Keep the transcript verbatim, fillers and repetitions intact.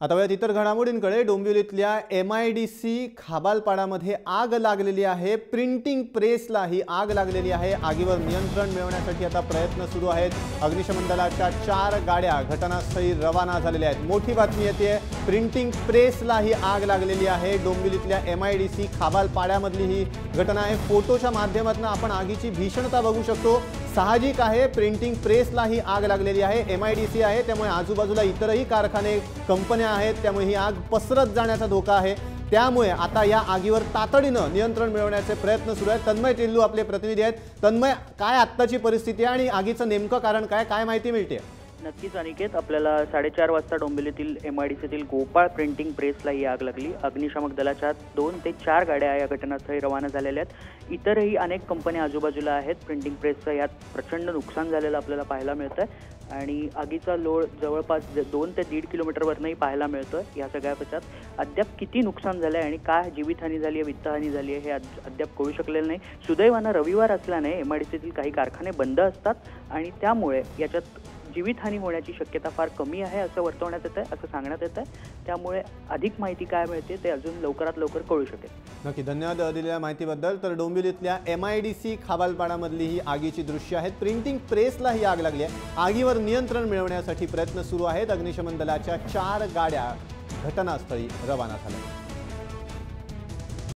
आता वेळात इतर घडामोडींकडे डोंबिवलीतल्या एम आय डी सी खाबालपाडामध्ये आग लागलेली आहे। प्रिंटिंग प्रेसला ही आग लागलेली आहे। आगीवर नियंत्रण मिळवण्यासाठी आता प्रयत्न सुरू आहेत। अग्निशमन दलाच्या चार गाड्या घटनास्थळी रवाना झालेल्या आहेत। मोठी बातमी येते, प्रिंटिंग प्रेसला ही आग लागलेली आहे। डोंबिवलीतल्या एम आय डी सी खाबालपाड्यामधली ही घटना आहे। फोटोच्या माध्यमातून आपण आगीची भीषणता बघू शकतो। साहजिक आहे, प्रिंटिंग प्रेसला ही आग लागलेली आहे। एम आय डी सी आहे, त्यामुळे आजूबाजूला इतरही कारखाने कंपन्या आहेत, त्यामुळे ही आग पसरत जाण्याचा धोका आहे। त्यामुळे आता या आगीवर तातडीनं नियंत्रण मिळवण्याचे प्रयत्न सुरू आहेत। तन्मय टिल्लू आपले प्रतिनिधी आहेत। तन्मय, काय आत्ताची परिस्थिती आहे आणि आगीचं नेमकं कारण काय काय माहिती मिळते? नक्कीच अनिकेत, आपल्याला साडेचार वाजता डोंबिवलीतील एम आय डी सीतील गोपाळ प्रिंटिंग प्रेसला ही आग लागली। अग्निशामक दलाच्या दोन ते चार गाड्या या घटनास्थळी रवाना झालेल्या आहेत। इतरही अनेक कंपन्या आजूबाजूला आहेत। प्रिंटिंग प्रेसचं यात प्रचंड नुकसान झालेलं आपल्याला पाहायला मिळतंय आणि आगीचा लोळ जवळपास दोन ते दीड किलोमीटरवरनंही पाहायला मिळतोय। या सगळ्या पश्चात अद्याप किती नुकसान झालं आहे आणि काय जीवितहानी झाली आहे, वित्तहानी झाली आहे, हे अद्याप कळू शकलेलं नाही। सुदैवानं रविवार असल्याने एम आय डी सीतील काही कारखाने बंद असतात आणि त्यामुळे याच्यात जीवितहानी होण्याची शक्यता फार कमी आहे असं वर्तवण्यात येत आहे, असं सांगण्यात येत आहे। त्यामुळे अधिक माहिती काय मिळते ते अजून लवकरात लवकर कळू शकेल। नक्की, धन्यवाद दिलेल्या माहितीबद्दल। तर डोंबिवलीतल्या एम आय डी सी खाबालपाडामधली ही आगीची दृश्य आहेत। प्रिंटिंग प्रेसला ही आग लागली आहे। आगीवर नियंत्रण मिळवण्यासाठी प्रयत्न सुरू आहेत। अग्निशमन दलाच्या चार गाड्या घटनास्थळी रवाना झाल्या।